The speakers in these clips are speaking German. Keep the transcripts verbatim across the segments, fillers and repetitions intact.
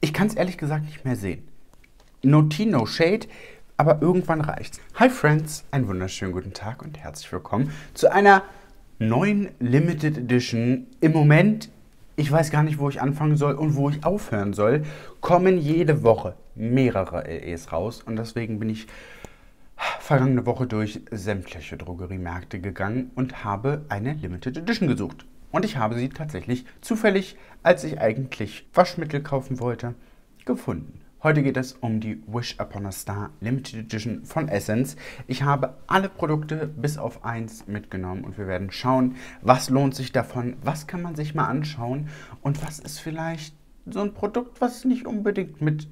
Ich kann es ehrlich gesagt nicht mehr sehen. No tea, no shade, aber irgendwann reicht's. Hi Friends, einen wunderschönen guten Tag und herzlich willkommen zu einer neuen Limited Edition. Im Moment, ich weiß gar nicht, wo ich anfangen soll und wo ich aufhören soll, kommen jede Woche mehrere L Es raus und deswegen bin ich vergangene Woche durch sämtliche Drogeriemärkte gegangen und habe eine Limited Edition gesucht. Und ich habe sie tatsächlich zufällig, als ich eigentlich Waschmittel kaufen wollte, gefunden. Heute geht es um die Wish Upon a Star Limited Edition von Essence. Ich habe alle Produkte bis auf eins mitgenommen und wir werden schauen, was lohnt sich davon, was kann man sich mal anschauen und was ist vielleicht so ein Produkt, was nicht unbedingt mit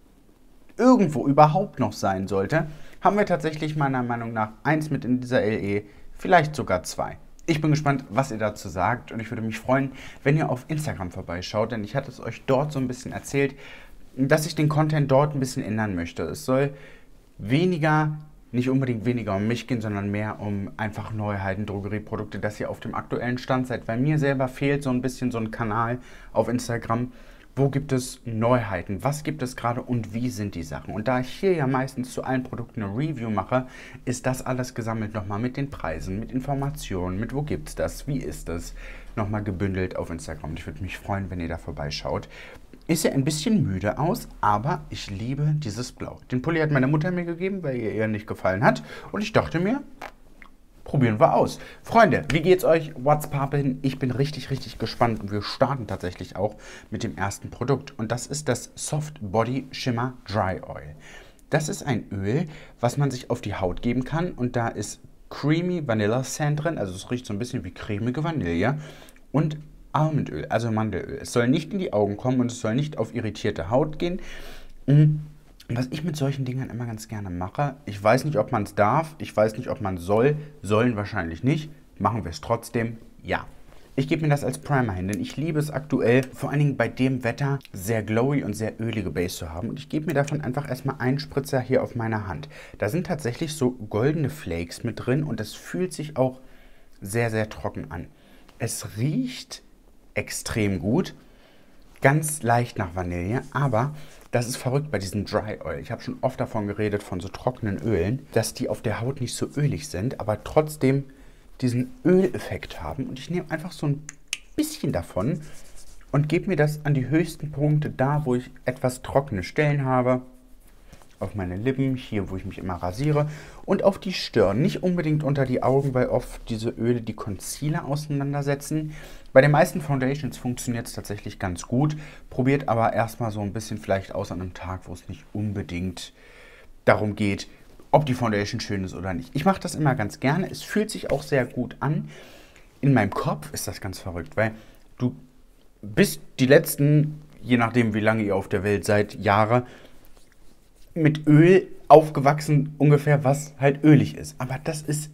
irgendwo überhaupt noch sein sollte. Haben wir tatsächlich meiner Meinung nach eins mit in dieser L E, vielleicht sogar zwei. Ich bin gespannt, was ihr dazu sagt und ich würde mich freuen, wenn ihr auf Instagram vorbeischaut, denn ich hatte es euch dort so ein bisschen erzählt, dass ich den Content dort ein bisschen ändern möchte. Es soll weniger, nicht unbedingt weniger um mich gehen, sondern mehr um einfach Neuheiten, Drogerieprodukte, dass ihr auf dem aktuellen Stand seid. Weil mir selber fehlt so ein bisschen so ein Kanal auf Instagram. Wo gibt es Neuheiten? Was gibt es gerade und wie sind die Sachen? Und da ich hier ja meistens zu allen Produkten eine Review mache, ist das alles gesammelt nochmal mit den Preisen, mit Informationen, mit wo gibt es das, wie ist das, nochmal gebündelt auf Instagram. Und ich würde mich freuen, wenn ihr da vorbeischaut. Ist ja ein bisschen müde aus, aber ich liebe dieses Blau. Den Pulli hat meine Mutter mir gegeben, weil ihr ihr nicht gefallen hat. Und ich dachte mir, probieren wir aus. Freunde, wie geht's euch? What's poppin'? Ich bin richtig, richtig gespannt und wir starten tatsächlich auch mit dem ersten Produkt. Und das ist das Soft Body Shimmer Dry Oil. Das ist ein Öl, was man sich auf die Haut geben kann. Und da ist Creamy Vanilla Sand drin, also es riecht so ein bisschen wie cremige Vanille. Und Almondöl, also Mandelöl. Es soll nicht in die Augen kommen und es soll nicht auf irritierte Haut gehen. Was ich mit solchen Dingern immer ganz gerne mache, ich weiß nicht, ob man es darf, ich weiß nicht, ob man soll, sollen wahrscheinlich nicht, machen wir es trotzdem, ja. Ich gebe mir das als Primer hin, denn ich liebe es aktuell, vor allen Dingen bei dem Wetter, sehr glowy und sehr ölige Base zu haben. Und ich gebe mir davon einfach erstmal einen Spritzer hier auf meiner Hand. Da sind tatsächlich so goldene Flakes mit drin und das fühlt sich auch sehr, sehr trocken an. Es riecht extrem gut, ganz leicht nach Vanille, aber das ist verrückt bei diesem Dry Oil. Ich habe schon oft davon geredet, von so trockenen Ölen, dass die auf der Haut nicht so ölig sind, aber trotzdem diesen Öleffekt haben. Und ich nehme einfach so ein bisschen davon und gebe mir das an die höchsten Punkte da, wo ich etwas trockene Stellen habe. Auf meine Lippen, hier wo ich mich immer rasiere und auf die Stirn. Nicht unbedingt unter die Augen, weil oft diese Öle die Concealer auseinandersetzen. Bei den meisten Foundations funktioniert es tatsächlich ganz gut. Probiert aber erstmal so ein bisschen vielleicht aus an einem Tag, wo es nicht unbedingt darum geht, ob die Foundation schön ist oder nicht. Ich mache das immer ganz gerne. Es fühlt sich auch sehr gut an. In meinem Kopf ist das ganz verrückt, weil du bist die letzten, je nachdem wie lange ihr auf der Welt seid, Jahre mit Öl aufgewachsen, ungefähr, was halt ölig ist. Aber das ist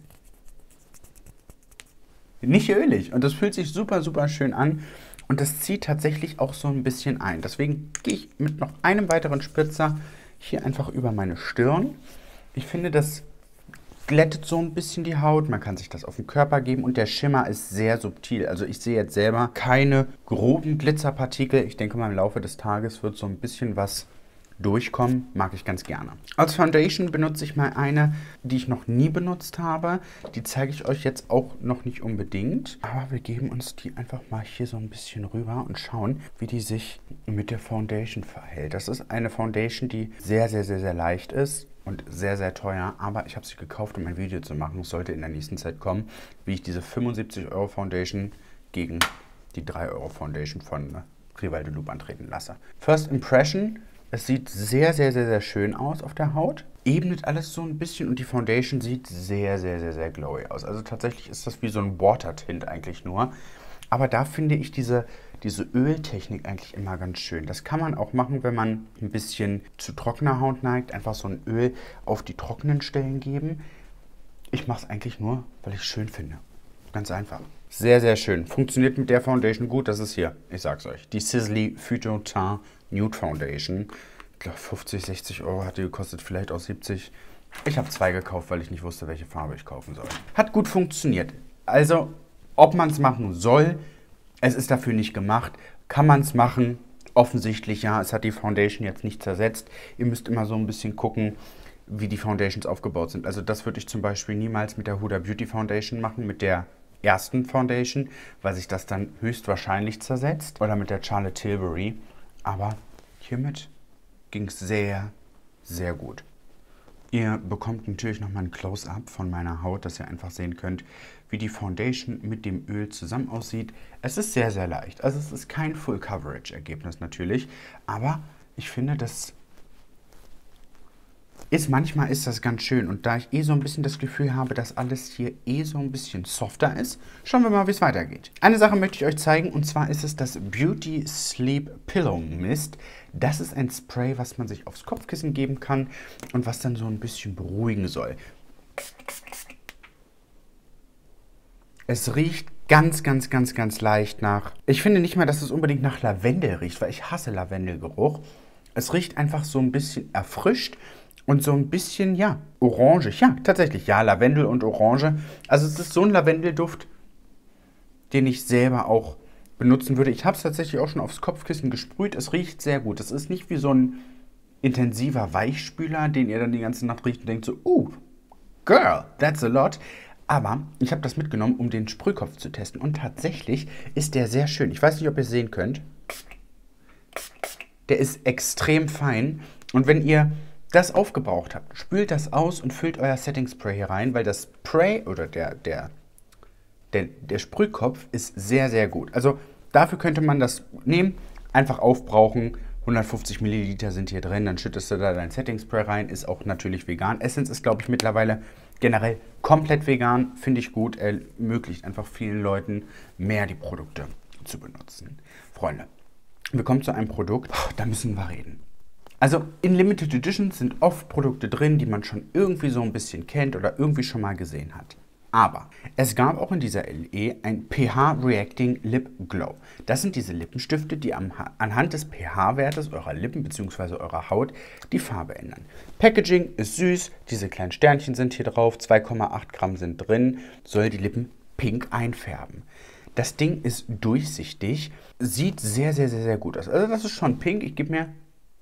nicht ölig und das fühlt sich super, super schön an und das zieht tatsächlich auch so ein bisschen ein. Deswegen gehe ich mit noch einem weiteren Spritzer hier einfach über meine Stirn. Ich finde, das glättet so ein bisschen die Haut. Man kann sich das auf den Körper geben und der Schimmer ist sehr subtil. Also ich sehe jetzt selber keine groben Glitzerpartikel. Ich denke mal, im Laufe des Tages wird so ein bisschen was durchkommen, mag ich ganz gerne. Als Foundation benutze ich mal eine, die ich noch nie benutzt habe. Die zeige ich euch jetzt auch noch nicht unbedingt. Aber wir geben uns die einfach mal hier so ein bisschen rüber und schauen, wie die sich mit der Foundation verhält. Das ist eine Foundation, die sehr, sehr, sehr, sehr leicht ist und sehr, sehr teuer. Aber ich habe sie gekauft, um ein Video zu machen. Es sollte in der nächsten Zeit kommen, wie ich diese fünfundsiebzig Euro Foundation gegen die drei Euro Foundation von Rival de Loop antreten lasse. First Impression. Es sieht sehr, sehr, sehr, sehr schön aus auf der Haut. Ebnet alles so ein bisschen und die Foundation sieht sehr, sehr, sehr, sehr glowy aus. Also tatsächlich ist das wie so ein Water-Tint eigentlich nur. Aber da finde ich diese, diese Öltechnik eigentlich immer ganz schön. Das kann man auch machen, wenn man ein bisschen zu trockener Haut neigt. Einfach so ein Öl auf die trockenen Stellen geben. Ich mache es eigentlich nur, weil ich es schön finde. Ganz einfach. Sehr, sehr schön. Funktioniert mit der Foundation gut. Das ist hier, ich sag's euch, die Sisley Phyto-Teint Nude Foundation. Ich glaube fünfzig, sechzig Euro hat die gekostet, vielleicht auch siebzig. Ich habe zwei gekauft, weil ich nicht wusste, welche Farbe ich kaufen soll. Hat gut funktioniert. Also, ob man es machen soll, es ist dafür nicht gemacht. Kann man es machen? offensichtlich, ja, es hat die Foundation jetzt nicht zersetzt. Ihr müsst immer so ein bisschen gucken, wie die Foundations aufgebaut sind. Also das würde ich zum Beispiel niemals mit der Huda Beauty Foundation machen, mit der ersten Foundation, weil sich das dann höchstwahrscheinlich zersetzt. Oder mit der Charlotte Tilbury. Aber hiermit ging es sehr, sehr gut. Ihr bekommt natürlich nochmal ein Close-up von meiner Haut, dass ihr einfach sehen könnt, wie die Foundation mit dem Öl zusammen aussieht. Es ist sehr, sehr leicht. Also es ist kein Full-Coverage-Ergebnis natürlich, aber ich finde, das ist, manchmal ist das ganz schön. Und da ich eh so ein bisschen das Gefühl habe, dass alles hier eh so ein bisschen softer ist, schauen wir mal, wie es weitergeht. Eine Sache möchte ich euch zeigen, und zwar ist es das Beauty Sleep Pillow Mist. Das ist ein Spray, was man sich aufs Kopfkissen geben kann und was dann so ein bisschen beruhigen soll. Es riecht ganz, ganz, ganz, ganz leicht nach... Ich finde nicht mal, dass es unbedingt nach Lavendel riecht, weil ich hasse Lavendelgeruch. Es riecht einfach so ein bisschen erfrischt. Und so ein bisschen, ja, orangig. Ja, tatsächlich, ja, Lavendel und Orange. Also es ist so ein Lavendelduft, den ich selber auch benutzen würde. Ich habe es tatsächlich auch schon aufs Kopfkissen gesprüht. Es riecht sehr gut. Es ist nicht wie so ein intensiver Weichspüler, den ihr dann die ganze Nacht riecht und denkt so, uh, girl, that's a lot. Aber ich habe das mitgenommen, um den Sprühkopf zu testen. Und tatsächlich ist der sehr schön. Ich weiß nicht, ob ihr es sehen könnt. Der ist extrem fein. Und wenn ihr das aufgebraucht habt, spült das aus und füllt euer Setting Spray hier rein, weil das Spray oder der, der, der, der Sprühkopf ist sehr, sehr gut. Also dafür könnte man das nehmen, einfach aufbrauchen. hundertfünfzig Milliliter sind hier drin, dann schüttest du da dein Setting Spray rein, ist auch natürlich vegan. Essence ist, glaube ich, mittlerweile generell komplett vegan, finde ich gut, ermöglicht einfach vielen Leuten mehr die Produkte zu benutzen. Freunde, wir kommen zu einem Produkt, oh, da müssen wir reden. Also in Limited Editions sind oft Produkte drin, die man schon irgendwie so ein bisschen kennt oder irgendwie schon mal gesehen hat. Aber es gab auch in dieser L E ein pH Reacting Lip Glow. Das sind diese Lippenstifte, die am, anhand des pH-Wertes eurer Lippen bzw. eurer Haut die Farbe ändern. Packaging ist süß, diese kleinen Sternchen sind hier drauf, zwei Komma acht Gramm sind drin, soll die Lippen pink einfärben. Das Ding ist durchsichtig, sieht sehr, sehr, sehr, sehr gut aus. Also das ist schon pink, ich gebe mir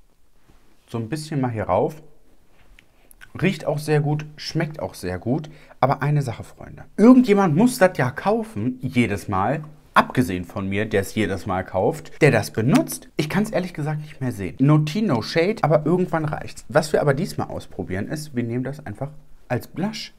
so ein bisschen mal hier rauf. Riecht auch sehr gut, schmeckt auch sehr gut. Aber eine Sache, Freunde. Irgendjemand muss das ja kaufen, jedes Mal. Abgesehen von mir, der es jedes Mal kauft, der das benutzt. Ich kann es ehrlich gesagt nicht mehr sehen. No Tea, no Shade, aber irgendwann reicht's. Was wir aber diesmal ausprobieren ist, wir nehmen das einfach als Blush.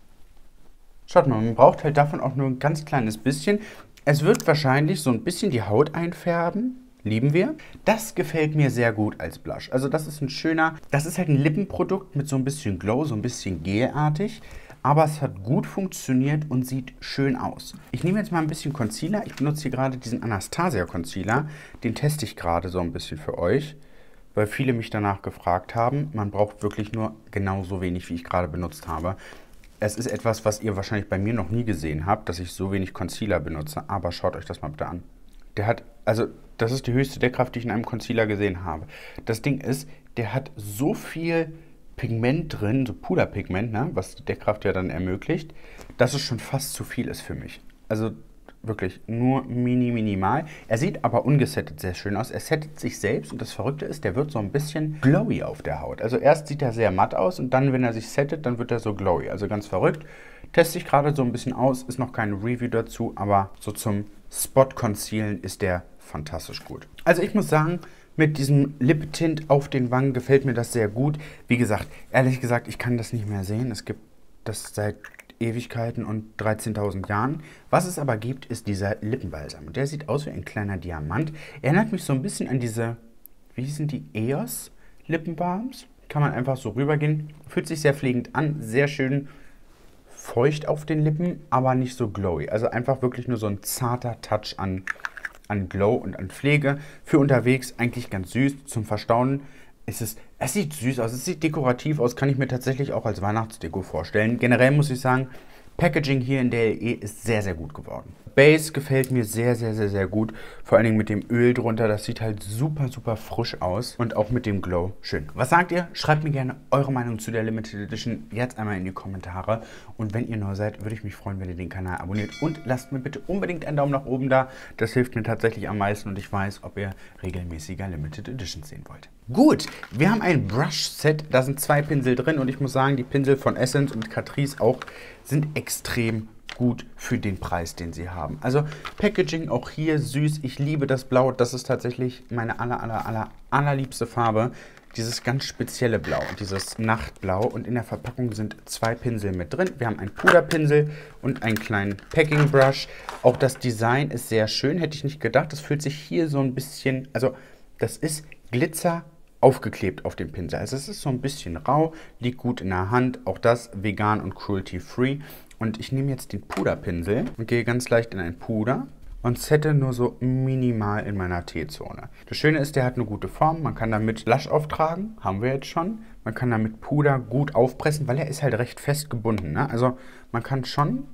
Schaut mal, man braucht halt davon auch nur ein ganz kleines bisschen. Es wird wahrscheinlich so ein bisschen die Haut einfärben. Lieben wir. Das gefällt mir sehr gut als Blush. Also das ist ein schöner, das ist halt ein Lippenprodukt mit so ein bisschen Glow, so ein bisschen gelartig. Aber es hat gut funktioniert und sieht schön aus. Ich nehme jetzt mal ein bisschen Concealer. Ich benutze hier gerade diesen Anastasia Concealer. Den teste ich gerade so ein bisschen für euch, weil viele mich danach gefragt haben. Man braucht wirklich nur genauso wenig, wie ich gerade benutzt habe. Es ist etwas, was ihr wahrscheinlich bei mir noch nie gesehen habt, dass ich so wenig Concealer benutze. Aber schaut euch das mal bitte an. Der hat, also das ist die höchste Deckkraft, die ich in einem Concealer gesehen habe. Das Ding ist, der hat so viel Pigment drin, so Puderpigment, ne, was die Deckkraft ja dann ermöglicht, dass es schon fast zu viel ist für mich. Also wirklich nur mini, minimal. Er sieht aber ungesettet sehr schön aus. Er settet sich selbst und das Verrückte ist, der wird so ein bisschen glowy auf der Haut. Also erst sieht er sehr matt aus und dann, wenn er sich settet, dann wird er so glowy. Also ganz verrückt. Teste ich gerade so ein bisschen aus, ist noch kein Review dazu, aber so zum Spot-Concealen ist der fantastisch gut. Also ich muss sagen, mit diesem Lip-Tint auf den Wangen gefällt mir das sehr gut. Wie gesagt, ehrlich gesagt, ich kann das nicht mehr sehen. Es gibt das seit Ewigkeiten und dreizehntausend Jahren. Was es aber gibt, ist dieser Lippenbalsam. Der sieht aus wie ein kleiner Diamant. Erinnert mich so ein bisschen an diese, wie hießen die, E O S Lippenbalms. Kann man einfach so rübergehen. Fühlt sich sehr pflegend an, sehr schön feucht auf den Lippen, aber nicht so glowy. Also einfach wirklich nur so ein zarter Touch an, an Glow und an Pflege. Für unterwegs eigentlich ganz süß. Zum Verstauen ist es, es sieht süß aus, es sieht dekorativ aus, kann ich mir tatsächlich auch als Weihnachtsdeko vorstellen. Generell muss ich sagen, Packaging hier in der L E ist sehr, sehr gut geworden. Base gefällt mir sehr, sehr, sehr, sehr gut. Vor allen Dingen mit dem Öl drunter. Das sieht halt super, super frisch aus. Und auch mit dem Glow. Schön. Was sagt ihr? Schreibt mir gerne eure Meinung zu der Limited Edition jetzt einmal in die Kommentare. Und wenn ihr neu seid, würde ich mich freuen, wenn ihr den Kanal abonniert. Und lasst mir bitte unbedingt einen Daumen nach oben da. Das hilft mir tatsächlich am meisten. Und ich weiß, ob ihr regelmäßiger Limited Editions sehen wollt. Gut, wir haben ein Brush-Set. Da sind zwei Pinsel drin. Und ich muss sagen, die Pinsel von Essence und Catrice auch sind extrem gut für den Preis, den sie haben. Also Packaging auch hier süß. Ich liebe das Blau. Das ist tatsächlich meine aller, aller, aller, allerliebste Farbe. Dieses ganz spezielle Blau, dieses Nachtblau. Und in der Verpackung sind zwei Pinsel mit drin. Wir haben einen Puderpinsel und einen kleinen Packing Brush. Auch das Design ist sehr schön. Hätte ich nicht gedacht. Das fühlt sich hier so ein bisschen, also das ist Glitzer aufgeklebt auf dem Pinsel. Also es ist so ein bisschen rau, liegt gut in der Hand. Auch das vegan und cruelty-free. Und ich nehme jetzt den Puderpinsel und gehe ganz leicht in ein Puder und sette nur so minimal in meiner T-Zone. Das Schöne ist, der hat eine gute Form. Man kann damit Blush auftragen, haben wir jetzt schon. Man kann damit Puder gut aufpressen, weil er ist halt recht fest gebunden. Ne? Also man kann schon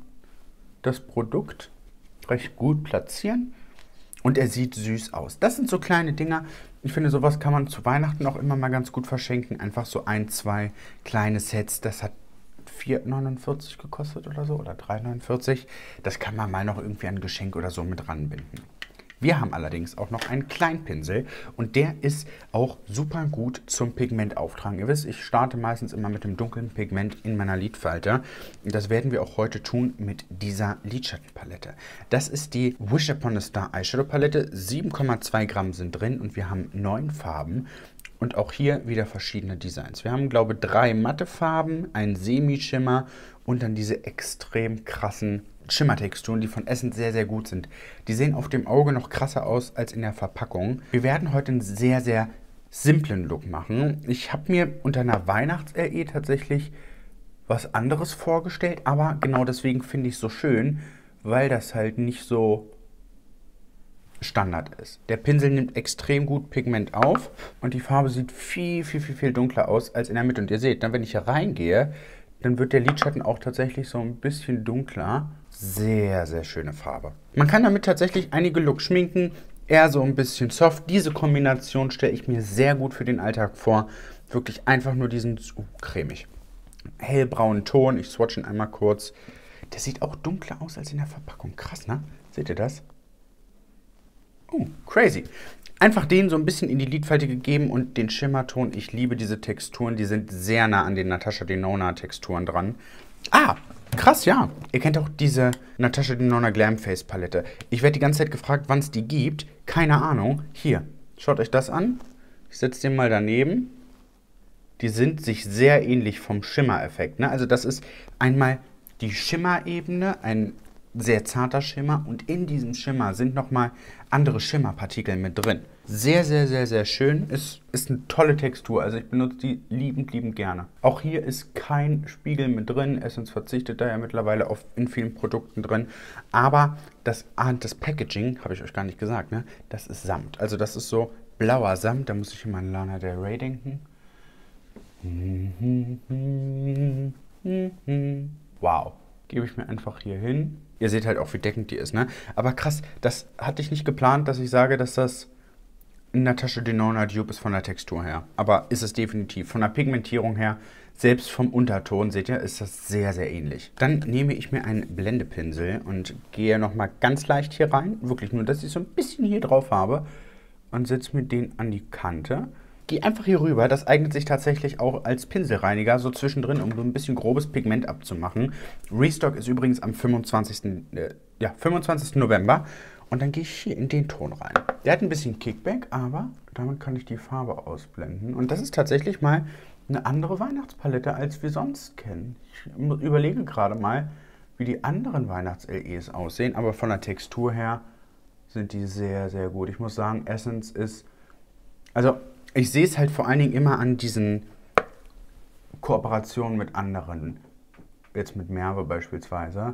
das Produkt recht gut platzieren. Und er sieht süß aus. Das sind so kleine Dinger. Ich finde, sowas kann man zu Weihnachten auch immer mal ganz gut verschenken. Einfach so ein, zwei kleine Sets. Das hat vier neunundvierzig gekostet oder so. Oder drei neunundvierzig. Das kann man mal noch irgendwie an ein Geschenk oder so mit ranbinden. Wir haben allerdings auch noch einen Kleinpinsel. Und der ist auch super gut zum Pigment auftragen. Ihr wisst, ich starte meistens immer mit dem dunklen Pigment in meiner Lidfalte. Und das werden wir auch heute tun mit dieser Lidschattenpalette. Das ist die Wish Upon a Star Eyeshadow Palette. sieben Komma zwei Gramm sind drin und wir haben neun Farben. Und auch hier wieder verschiedene Designs. Wir haben, glaube ich, drei matte Farben, einen Semi-Schimmer und dann diese extrem krassen Schimmertexturen, die von Essence sehr, sehr gut sind. Die sehen auf dem Auge noch krasser aus als in der Verpackung. Wir werden heute einen sehr, sehr simplen Look machen. Ich habe mir unter einer Weihnachts-L E tatsächlich was anderes vorgestellt, aber genau deswegen finde ich es so schön, weil das halt nicht so Standard ist. Der Pinsel nimmt extrem gut Pigment auf und die Farbe sieht viel, viel, viel, viel dunkler aus als in der Mitte. Und ihr seht, dann, wenn ich hier reingehe, dann wird der Lidschatten auch tatsächlich so ein bisschen dunkler. Sehr, sehr schöne Farbe. Man kann damit tatsächlich einige Looks schminken, eher so ein bisschen soft. Diese Kombination stelle ich mir sehr gut für den Alltag vor. Wirklich einfach nur diesen uh, cremig. Hellbraunen Ton, ich swatche ihn einmal kurz. Der sieht auch dunkler aus als in der Verpackung. Krass, ne? Seht ihr das? Oh, crazy. Einfach den so ein bisschen in die Lidfalte gegeben und den Schimmerton. Ich liebe diese Texturen, die sind sehr nah an den Natasha Denona Texturen dran. Ah, krass, ja. Ihr kennt auch diese Natasha Denona Glam Face Palette. Ich werde die ganze Zeit gefragt, wann es die gibt. Keine Ahnung. Hier, schaut euch das an. Ich setze den mal daneben. Die sind sich sehr ähnlich vom Schimmereffekt. Ne? Also das ist einmal die Schimmerebene, ein sehr zarter Schimmer und in diesem Schimmer sind nochmal andere Schimmerpartikel mit drin. Sehr, sehr, sehr, sehr schön. Ist, ist eine tolle Textur. Also ich benutze die liebend, liebend gerne. Auch hier ist kein Spiegel mit drin. Essence verzichtet da ja mittlerweile auf in vielen Produkten drin. Aber das, das Packaging, habe ich euch gar nicht gesagt, ne? Das ist Samt. Also das ist so blauer Samt. Da muss ich immer an Lana Del Rey denken. Wow. Gebe ich mir einfach hier hin. Ihr seht halt auch, wie deckend die ist, ne? Aber krass, das hatte ich nicht geplant, dass ich sage, dass das ein Natasha Denona Dupe ist von der Textur her. Aber ist es definitiv. Von der Pigmentierung her, selbst vom Unterton, seht ihr, ist das sehr, sehr ähnlich. Dann nehme ich mir einen Blendepinsel und gehe nochmal ganz leicht hier rein. Wirklich nur, dass ich so ein bisschen hier drauf habe. Und setze mir den an die Kante. Gehe einfach hier rüber. Das eignet sich tatsächlich auch als Pinselreiniger, so zwischendrin, um so ein bisschen grobes Pigment abzumachen. Restock ist übrigens am fünfundzwanzigsten. Äh, ja, fünfundzwanzigsten November. Und dann gehe ich hier in den Ton rein. Der hat ein bisschen Kickback, aber damit kann ich die Farbe ausblenden. Und das ist tatsächlich mal eine andere Weihnachtspalette, als wir sonst kennen. Ich überlege gerade mal, wie die anderen Weihnachts-L Es aussehen. Aber von der Textur her sind die sehr, sehr gut. Ich muss sagen, Essence ist... Also... Ich sehe es halt vor allen Dingen immer an diesen Kooperationen mit anderen. Jetzt mit Merve beispielsweise.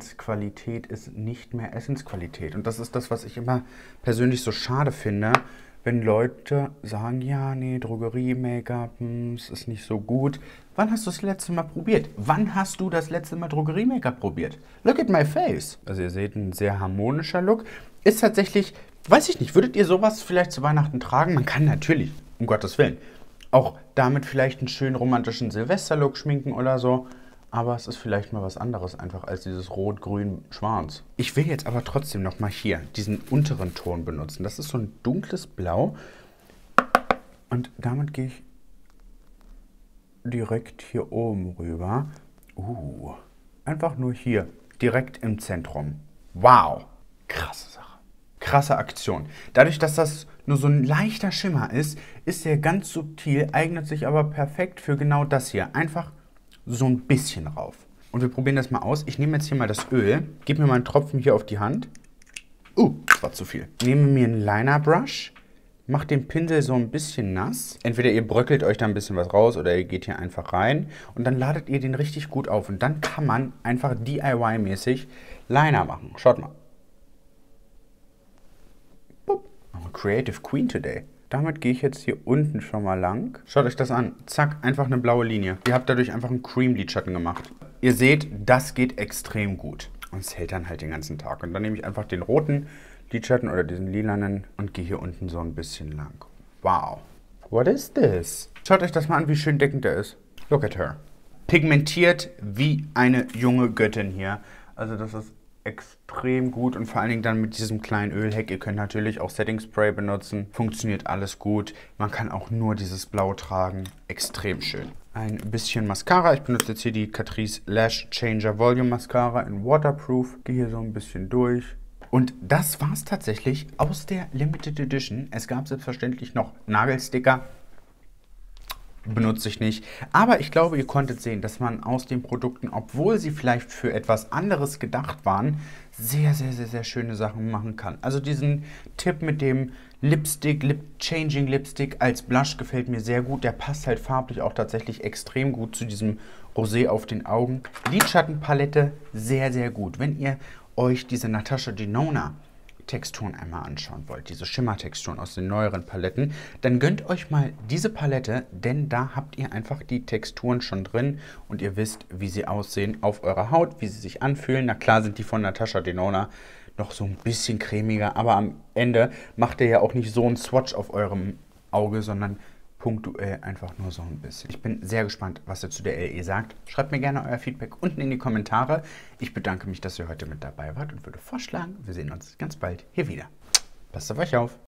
Essence-Qualität ist nicht mehr Essence-Qualität. Und das ist das, was ich immer persönlich so schade finde, wenn Leute sagen, ja, nee, Drogerie-Make-up, hm, es ist nicht so gut. Wann hast du das letzte Mal probiert? Wann hast du das letzte Mal Drogerie-Make-up probiert? Look at my face. Also ihr seht, ein sehr harmonischer Look. Ist tatsächlich, weiß ich nicht, würdet ihr sowas vielleicht zu Weihnachten tragen? Man kann natürlich, um Gottes Willen, auch damit vielleicht einen schönen romantischen Silvester-Look schminken oder so. Aber es ist vielleicht mal was anderes einfach als dieses Rot-Grün-Schwarz. Ich will jetzt aber trotzdem noch mal hier diesen unteren Ton benutzen. Das ist so ein dunkles Blau. Und damit gehe ich direkt hier oben rüber. Uh, einfach nur hier, direkt im Zentrum. Wow, krasse Sache. Krasse Aktion. Dadurch, dass das nur so ein leichter Schimmer ist, ist der ganz subtil, eignet sich aber perfekt für genau das hier. Einfach so ein bisschen rauf. Und wir probieren das mal aus. Ich nehme jetzt hier mal das Öl, gebe mir mal einen Tropfen hier auf die Hand. Uh, das war zu viel. Nehme mir einen Liner Brush, mache den Pinsel so ein bisschen nass. Entweder ihr bröckelt euch da ein bisschen was raus oder ihr geht hier einfach rein. Und dann ladet ihr den richtig gut auf. Und dann kann man einfach D I Y-mäßig Liner machen. Schaut mal. I'm a creative queen today. Damit gehe ich jetzt hier unten schon mal lang. Schaut euch das an. Zack, einfach eine blaue Linie. Ihr habt dadurch einfach einen Cream-Lidschatten gemacht. Ihr seht, das geht extrem gut. Und es hält dann halt den ganzen Tag. Und dann nehme ich einfach den roten Lidschatten oder diesen lilanen und gehe hier unten so ein bisschen lang. Wow. What is this? Schaut euch das mal an, wie schön deckend der ist. Look at her. Pigmentiert wie eine junge Göttin hier. Also das ist extrem gut und vor allen Dingen dann mit diesem kleinen Ölheck. Ihr könnt natürlich auch Setting Spray benutzen. Funktioniert alles gut. Man kann auch nur dieses Blau tragen. Extrem schön. Ein bisschen Mascara. Ich benutze jetzt hier die Catrice Lash Changer Volume Mascara in Waterproof. Gehe hier so ein bisschen durch. Und das war es tatsächlich aus der Limited Edition. Es gab selbstverständlich noch Nagelsticker. Benutze ich nicht. Aber ich glaube, ihr konntet sehen, dass man aus den Produkten, obwohl sie vielleicht für etwas anderes gedacht waren, sehr, sehr, sehr, sehr schöne Sachen machen kann. Also diesen Tipp mit dem Lipstick, Lip Changing Lipstick als Blush gefällt mir sehr gut. Der passt halt farblich auch tatsächlich extrem gut zu diesem Rosé auf den Augen. Lidschattenpalette sehr, sehr gut. Wenn ihr euch diese Natasha Denona Texturen einmal anschauen wollt, diese Schimmertexturen aus den neueren Paletten, dann gönnt euch mal diese Palette, denn da habt ihr einfach die Texturen schon drin und ihr wisst, wie sie aussehen auf eurer Haut, wie sie sich anfühlen. Na klar sind die von Natasha Denona noch so ein bisschen cremiger, aber am Ende macht ihr ja auch nicht so einen Swatch auf eurem Auge, sondern punktuell einfach nur so ein bisschen. Ich bin sehr gespannt, was ihr zu der L E sagt. Schreibt mir gerne euer Feedback unten in die Kommentare. Ich bedanke mich, dass ihr heute mit dabei wart und würde vorschlagen, wir sehen uns ganz bald hier wieder. Passt auf euch auf!